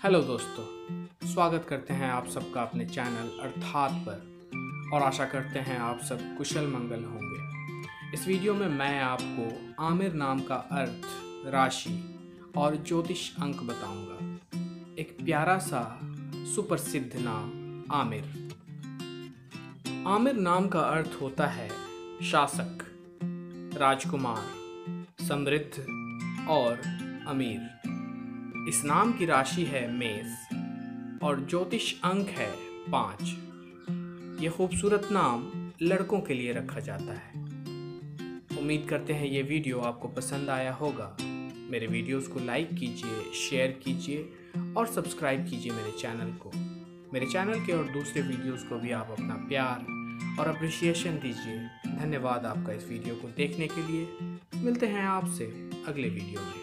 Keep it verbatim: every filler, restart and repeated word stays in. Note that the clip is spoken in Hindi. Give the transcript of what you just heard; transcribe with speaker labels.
Speaker 1: हेलो दोस्तों, स्वागत करते हैं आप सबका अपने चैनल अर्थात पर और आशा करते हैं आप सब कुशल मंगल होंगे। इस वीडियो में मैं आपको आमिर नाम का अर्थ, राशि और ज्योतिष अंक बताऊंगा। एक प्यारा सा सुप्रसिद्ध नाम आमिर। आमिर नाम का अर्थ होता है शासक, राजकुमार, समृद्ध और अमीर। इस नाम की राशि है मेष और ज्योतिष अंक है पाँच। ये खूबसूरत नाम लड़कों के लिए रखा जाता है। उम्मीद करते हैं ये वीडियो आपको पसंद आया होगा। मेरे वीडियोस को लाइक कीजिए, शेयर कीजिए और सब्सक्राइब कीजिए मेरे चैनल को। मेरे चैनल के और दूसरे वीडियोस को भी आप अपना प्यार और अप्रिसिएशन दीजिए। धन्यवाद आपका इस वीडियो को देखने के लिए। मिलते हैं आपसे अगले वीडियो में।